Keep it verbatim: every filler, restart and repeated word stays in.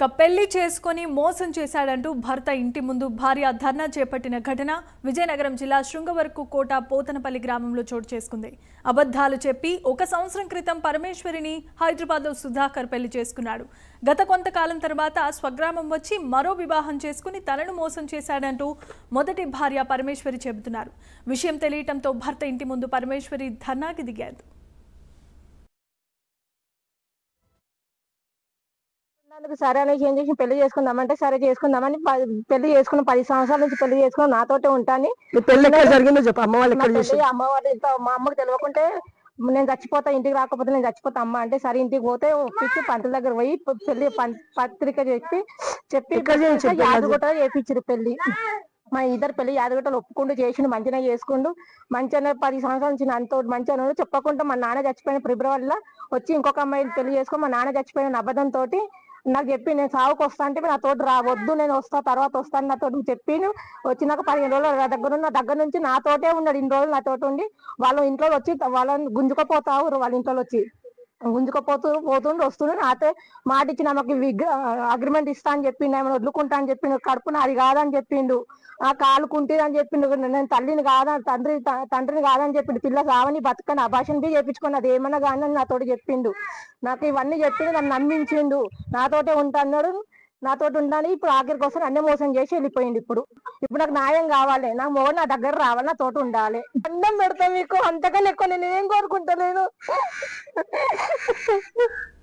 ఇక పెళ్లి చేసుకొని మోసం చేశాడంటూ భర్త ఇంటి ముందు భార్య ధర్నా చేపట్టిన ఘటన విజయనగరం జిల్లా శృంగవరపు కోట పోతనపల్లి గ్రామంలో చోటు చేసుకుంది. అబద్ధాలు చెప్పి ఒక సంవత్సరం క్రితం పరమేశ్వరిని హైదరాబాద్లో సుధాకర్ పెళ్లి చేసుకున్నాడు. గత కొంతకాలం తర్వాత స్వగ్రామం వచ్చి మరో వివాహం చేసుకుని తనను మోసం చేశాడంటూ మొదటి భార్య పరమేశ్వరి చెబుతున్నారు. విషయం తెలియటంతో భర్త ఇంటి ముందు పరమేశ్వరి ధర్నాకి దిగారు. సరే అనేసి ఏం చేసి పెళ్లి చేసుకుందామంటే సరే చేసుకుందామని పెళ్లి చేసుకున్న పది సంవత్సరాల నుంచి పెళ్లి చేసుకుని నాతోటే ఉంటాను. పెళ్లి జరిగిందో చెప్పు. అమ్మ వాళ్ళు అమ్మ వాళ్ళు మా అమ్మకి తెలియకుంటే నేను చచ్చిపోతా, ఇంటికి రాకపోతే నేను చచ్చిపోతా అమ్మ అంటే సరే ఇంటికి పోతే ఒప్పించి పంతుల దగ్గర పోయి పెళ్లి పత్రిక చెప్పి చెప్పి యాదగుట్ట చేపించారు పెళ్లి. మా ఇద్దరు పెళ్లి యాదగుట్టలు ఒప్పుకుంటూ చేసిండు, మంచిగా చేసుకుంటూ మంచిగా పది సంవత్సరాల నుంచి అంత మంచిగా చెప్పకుండా మా నాన్న చచ్చిపోయిన ఫిబ్రవరిలో వచ్చి ఇంకొక అమ్మాయిని పెళ్లి చేసుకుని మా నాన్న చచ్చిపోయిన అబద్ధంతో నాకు చెప్పి నేను సాగుకు వస్తా అంటే నా తోటి రావద్దు, నేను వస్తా తర్వాత వస్తాను నాతో చెప్పి వచ్చినాక పదిహేను రోజులు నా దగ్గర ఉన్న దగ్గర నుంచి నాతోటే ఉన్నాడు. ఇన్ని రోజులు నాతోటి ఉండి వాళ్ళ ఇంట్లో వచ్చి వాళ్ళని గుంజుకపోతావు, వాళ్ళ ఇంట్లో వచ్చి గుంజుకపోతూ పోతుండు వస్తుండే నాతో మాట ఇచ్చి నాకు అగ్రిమెంట్ ఇస్తా అని చెప్పిండు, ఏమైనా వదులుకుంటా అని చెప్పిండు, కడుపున అది కాదని చెప్పిండు, ఆ కాలు కుంటిది అని చెప్పిండు, నేను తల్లిని కాదా తండ్రి తండ్రిని కాదని చెప్పిండు, పిల్ల సావని బతకని అభాషణ బి చేయించుకుని అది ఏమన్నా కానీ అని నాతోటి చెప్పిండు. నాకు ఇవన్నీ చెప్పిండు, నన్ను నమ్మించిండు, నాతోటే ఉంటాడు, నాతోటి ఉంటాను. ఇప్పుడు ఆఖరికి కోసం అన్నీ మోసం చేసి వెళ్ళిపోయింది. ఇప్పుడు ఇప్పుడు నాకు న్యాయం కావాలి, నా మొగడు నా దగ్గర రావాలి, నా తోట ఉండాలి. అన్నం పెడతా మీకు, అంతకన్నా ఎక్కువ నేను ఏం కోరుకుంటలేను.